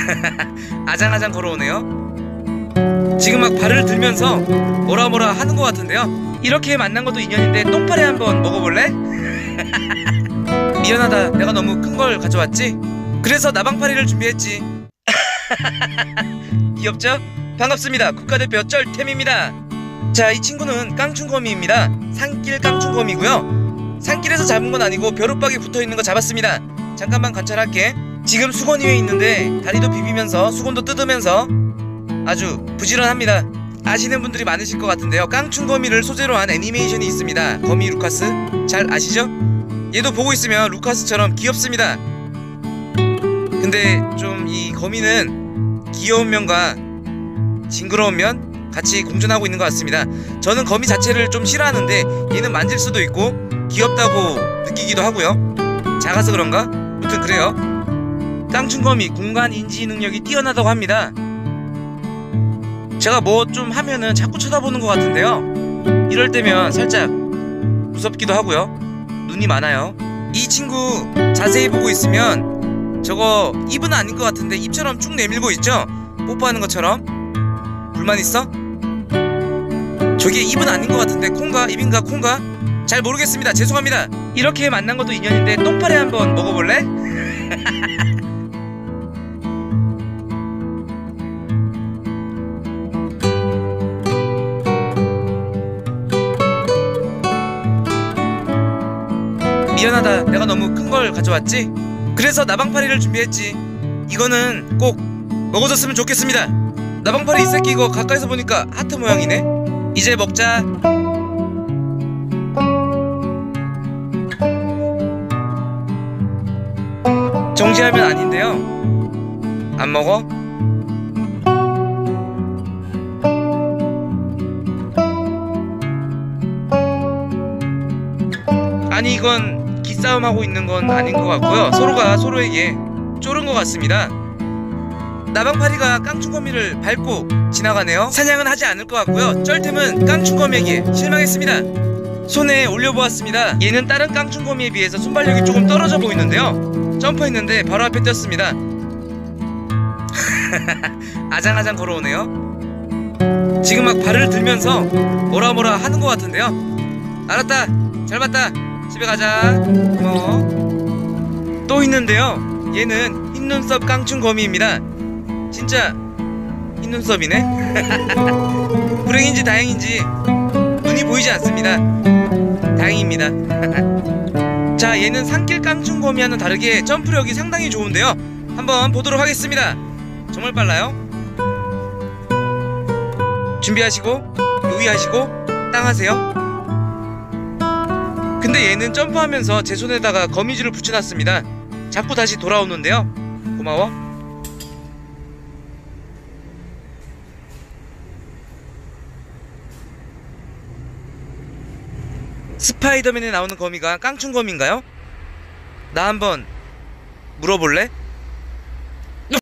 아장아장 걸어오네요. 지금 막 발을 들면서 뭐라 하는 것 같은데요. 이렇게 만난 것도 인연인데 똥파리 한번 먹어볼래? 미안하다, 내가 너무 큰 걸 가져왔지? 그래서 나방파리를 준비했지. 귀엽죠? 반갑습니다. 국가대표 쩔템입니다. 자, 이 친구는 깡충거미입니다. 산길 깡충거미고요. 산길에서 잡은 건 아니고 벼룩박이 붙어있는 거 잡았습니다. 잠깐만 관찰할게. 지금 수건 위에 있는데 다리도 비비면서 수건도 뜯으면서 아주 부지런합니다. 아시는 분들이 많으실 것 같은데요. 깡충거미를 소재로 한 애니메이션이 있습니다. 거미 루카스 잘 아시죠? 얘도 보고 있으면 루카스처럼 귀엽습니다. 근데 좀 이 거미는 귀여운 면과 징그러운 면 같이 공존하고 있는 것 같습니다. 저는 거미 자체를 좀 싫어하는데 얘는 만질 수도 있고 귀엽다고 느끼기도 하고요. 작아서 그런가? 아무튼 그래요. 깡충거미 공간 인지 능력이 뛰어나다고 합니다. 제가 뭐 좀 하면은 자꾸 쳐다보는 것 같은데요. 이럴 때면 살짝 무섭기도 하고요. 눈이 많아요. 이 친구 자세히 보고 있으면 저거 입은 아닌 것 같은데 입처럼 쭉 내밀고 있죠? 뽀뽀하는 것처럼. 불만 있어? 저게 입은 아닌 것 같은데 콩가? 입인가? 콩가? 잘 모르겠습니다. 죄송합니다. 이렇게 만난 것도 인연인데 똥파리 한번 먹어볼래? 미안하다, 내가 너무 큰 걸 가져왔지? 그래서 나방파리를 준비했지. 이거는 꼭 먹어줬으면 좋겠습니다. 나방파리 이 새끼 이거 가까이서 보니까 하트 모양이네. 이제 먹자. 정지하면 아닌데요. 안 먹어? 아니 이건 기싸움하고 있는 건 아닌 것 같고요. 서로가 서로에게 쫄은 것 같습니다. 나방파리가 깡충거미를 밟고 지나가네요. 사냥은 하지 않을 것 같고요. 쩔템은 깡충거미에게 실망했습니다. 손에 올려보았습니다. 얘는 다른 깡충거미에 비해서 순발력이 조금 떨어져 보이는데요. 점프했는데 바로 앞에 떴습니다. 아장아장 걸어오네요. 지금 막 발을 들면서 뭐라 하는 것 같은데요. 알았다, 잘 봤다, 집에 가자. 고마워. 또 있는데요. 얘는 흰눈썹 깡충거미입니다. 진짜 흰눈썹이네. 불행인지 다행인지 눈이 보이지 않습니다. 다행입니다. 자, 얘는 산길 깡충거미와는 다르게 점프력이 상당히 좋은데요. 한번 보도록 하겠습니다. 정말 빨라요. 준비하시고 유의하시고 땅하세요. 근데 얘는 점프하면서 제 손에다가 거미줄을 붙여놨습니다. 자꾸 다시 돌아오는데요. 고마워. 스파이더맨에 나오는 거미가 깡충거미인가요? 나 한번 물어볼래?